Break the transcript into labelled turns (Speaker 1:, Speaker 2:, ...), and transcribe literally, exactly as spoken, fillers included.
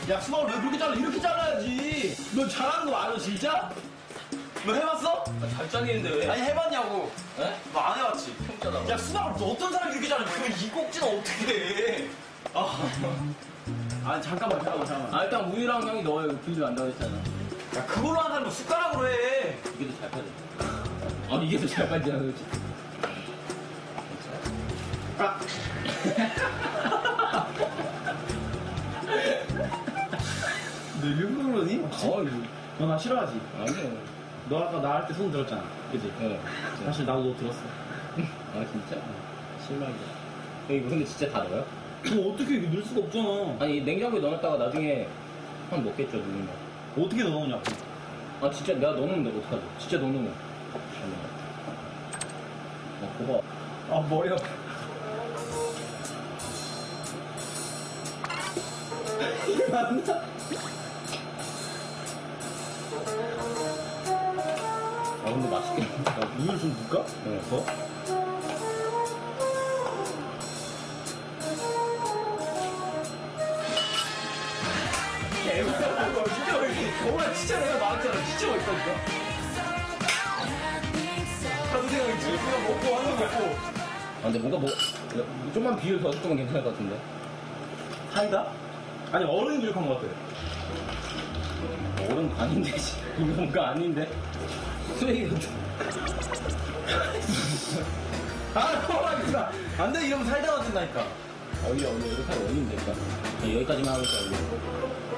Speaker 1: 야, 수박을 왜 그렇게 잘라? 이렇게 잘라야지. 너 잘하는 거 맞아, 진짜? 너 해봤어?
Speaker 2: 아, 잘 잘리는데 왜?
Speaker 1: 아니, 해봤냐고.
Speaker 2: 에?
Speaker 1: 너 안 해봤지?
Speaker 2: 평짜다.
Speaker 1: 야, 수박을 너 어떤 사람이 이렇게 잘라? 그럼 이 꼭지는 어떻게 해? 아, 아 잠깐만, 잠깐만, 잠깐만.
Speaker 2: 아, 일단 우유랑 형이 넣어요. 비율이 안 나오잖아.
Speaker 1: 야, 그걸로 하는 사람은 숟가락으로 해.
Speaker 2: 이게 더 잘 빠져. 아니, 이게 더 잘 빠지잖아, 그렇지?
Speaker 1: 아. 너 일부러 그러니?
Speaker 2: 어,
Speaker 1: 너 나 싫어하지?
Speaker 2: 아니야.
Speaker 1: 너 아까 나 할 때 손 들었잖아. 그지?
Speaker 2: 네.
Speaker 1: 사실 나도 너 들었어.
Speaker 2: 아, 진짜? 실망이다. 형, 이거 근데 진짜 다 넣어요?
Speaker 1: 너 어떻게 이렇게 넣을 수가 없잖아.
Speaker 2: 아니, 냉장고에 넣어놨다가 나중에 한 먹겠죠, 누군가.
Speaker 1: 어떻게 넣어놓냐고.
Speaker 2: 아, 진짜 내가 넣어놓으면 돼. 어떡하지? 진짜 넣어놓으면. 아, 그거.
Speaker 1: 아, 머리 아파. 이게 맞나?
Speaker 2: 아, 근데 맛있겠다.
Speaker 1: 야, 우유를 좀 넣을까?
Speaker 2: 네.
Speaker 1: 더? 애매하고 진짜 맛있어. 정말 진짜 내가 나왔잖아. 진짜 맛있다니까. 나도 생각했지. 그냥 먹고 하는 거 먹고.
Speaker 2: 아, 근데 뭔가 뭐, 좀만 비율 더 주면 괜찮을 것 같은데.
Speaker 1: 사이다? 아니, 어른이 부족한 것 같아.
Speaker 2: 어른 아닌데, 씨. 이거 뭔가 아닌데? 쓰레기 같은.
Speaker 1: 아, 허락이다. 안 돼, 이러면 사이다 같은다니까.
Speaker 2: 어이야, 오늘 이렇게 하면 원인데, 일단. 여기까지만 하고 있자, 여기.